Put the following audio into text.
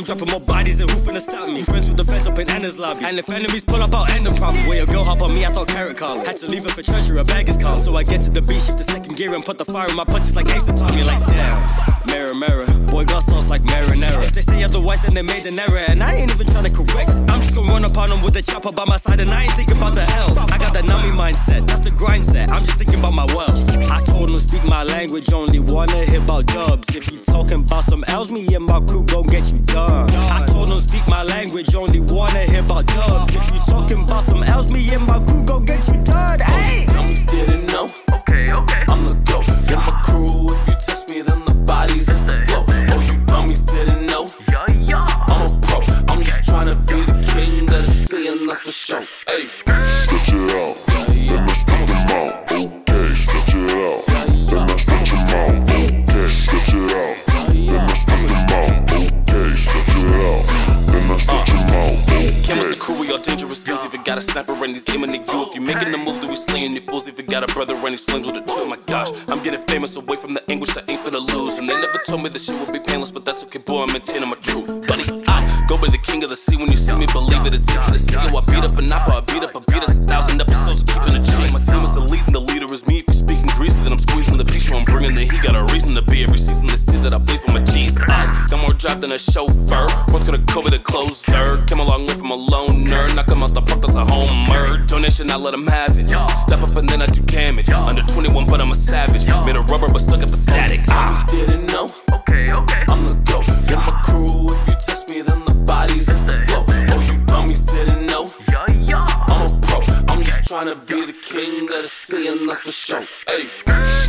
dropping more bodies than who finna stop me. Friends with the feds up in Anna's lobby, and if enemies pull up, I'll end them probably. Where your girl hop on me, I thought carrot call. Had to leave her for treasure, a bag is called. So I get to the beat, shift the second gear, and put the fire in my punches like Ace and Tommy. Like damn, mirror, mirror, boy got sauce like marinara. If they say otherwise, then they made an error, and I ain't even trying to correct. I'm just gonna run up on them with the chopper by my side, and I ain't thinking about the hell. I got that Nami mindset, that's the grind set. I'm just thinking about my wealth. I told them speak my language, only wanna hear about dubs. If you talking about some L's, me and my crew gon' get you done. I told them speak my language, only wanna hear about dubs. If you talking about some L's, me and my crew gon' get you done. Hey, dummies didn't know. Okay, I'm the GOAT. With my crew, if you test me, then the body's in the flow. Oh, you dummies didn't know. I'm a pro. I'm just tryna be the king of the sea, and that's for sure. Hey, stretch it out, then I stretch them out. Okay, stretch it out, then I stretch them out. Okay, stretch it out, then I stretch them out. Okay, stretch it out, then I stretch them out. Came with the crew, we all dangerous dudes. If you got a sniper and he's aiming at you, if you making a move, then we slaying your fools. If you got a brother and he slams with a two, oh my gosh, I'm getting famous away from the anguish I ain't finna lose. And they never told me this shit would be painless, but that's okay, boy, I'm maintaining my truth. Buddy, I go by the king of the sea. When you see me, believe it, it's easy to see. Oh, I beat up an apple, I beat up a beat. It's 1,000 episodes keeping a chain. My team is the lead and the leader is me. If you're speaking greasy, then I'm squeezing the picture. I'm bringing the heat, got a reason to be. Every season they see that I bleed for my G's. I got more drive than a chauffeur. What's gonna Kobe the closer? Came a long way from a loner. Knock him out the park, that's a homer. Donation, I let him have it. Step up and then I do damage. Under 21, but I'm a savage. Made of rubber, but still got the static. I didn't know. Okay. I'm the GOAT. With my crew, if you test me, then the body's in the flow. Oh, you dummies didn't know. I'm a pro. I'm just tryna be the king of the sea, and that's for sure. Hey.